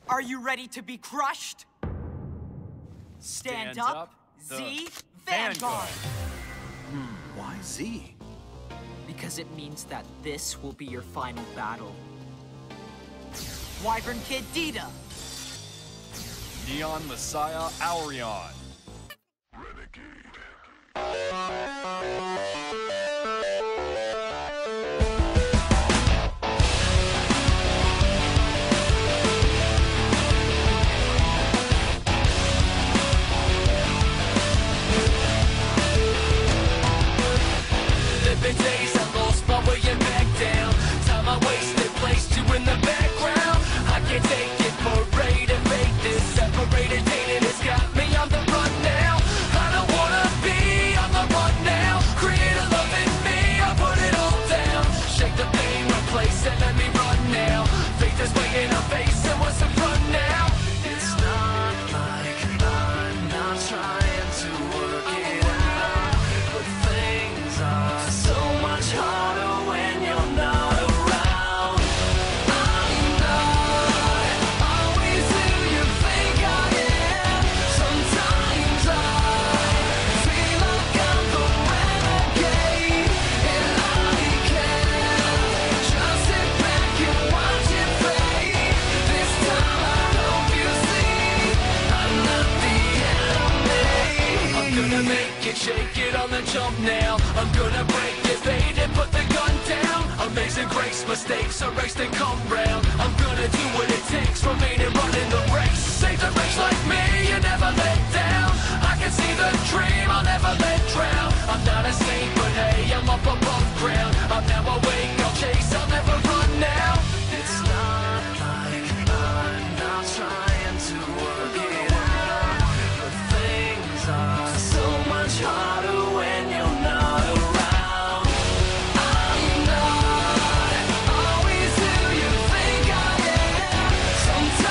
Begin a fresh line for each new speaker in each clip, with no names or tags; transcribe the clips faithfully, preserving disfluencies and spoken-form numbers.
Are you ready to be crushed? Stand, Stand up, up Z, Vanguard! Vanguard.
Hmm, why Z?
Because it means that this will be your final battle. Wyvern Kid Dita!
Neon Messiah Aurion!
Renegade.
Living days I lost my way and back down. Time I wasted, placed you in the background. I can't take it, parade and fake this. Separated, dated, it's got me on the run now. I don't wanna be on the run now. Create a love in me, I put it all down. Shake the pain, replace it, let me run now. Faith is weighing our face, and what's the run now? It's not like I'm not trying to work it out, but things are so much harder when you're not around. I'm not always who you think I am. Sometimes I feel like I'm the renegade, and I can't just sit back and watch it fade. This time I hope you see I'm not the enemy. I'm gonna make it, shake it on the jump now. I'm gonna break it, fade it, put the gun down. Amazing grace, mistakes erased and come round. I'm gonna do what it takes, remain and run in the race. Save the race like me, you never let down. I can see the dream, I'll never let drown. I'm not a saint, but hey, I'm up above ground. I'm now awake, I'll chase, I'll never run now. It's not like I'm not trying to work it out, but things are so much harder when you're not around. I'm not always who you think I am. Sometimes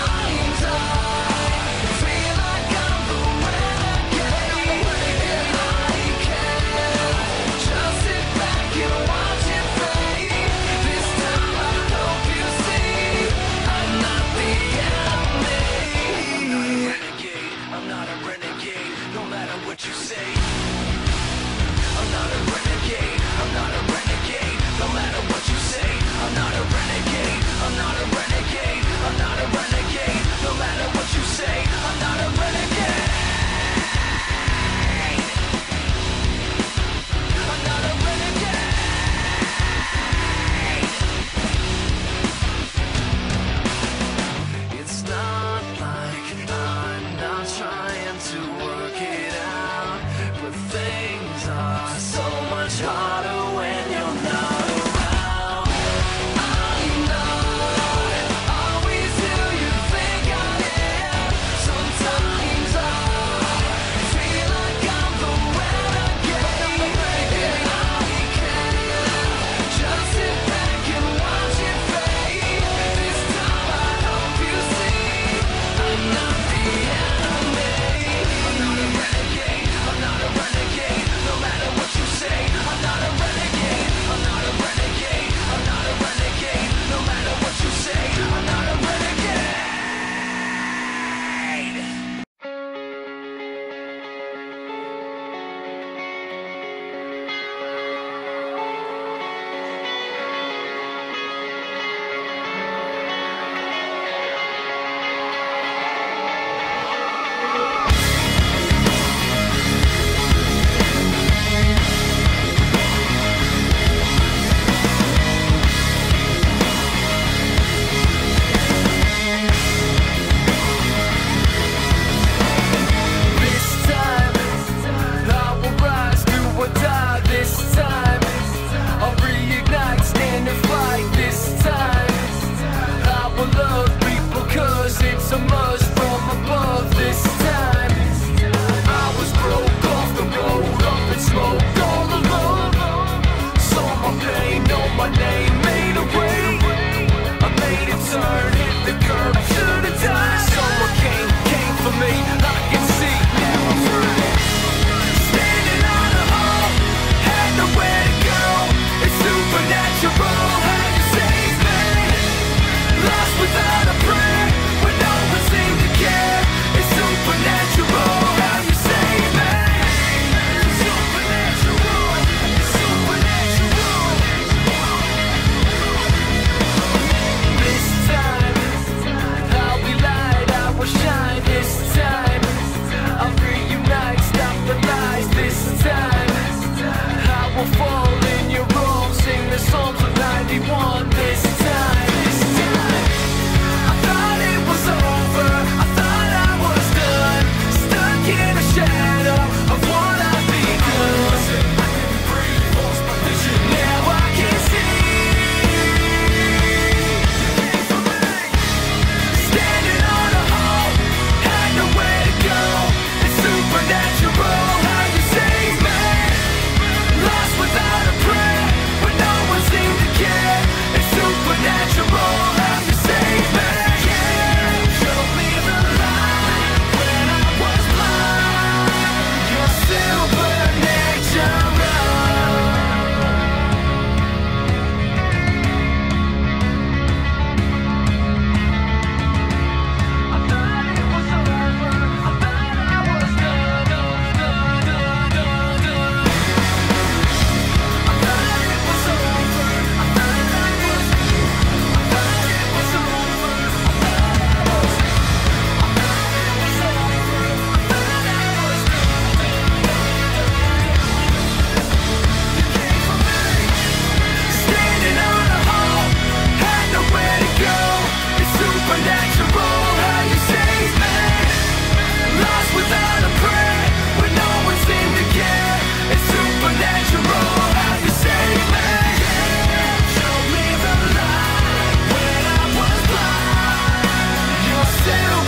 Super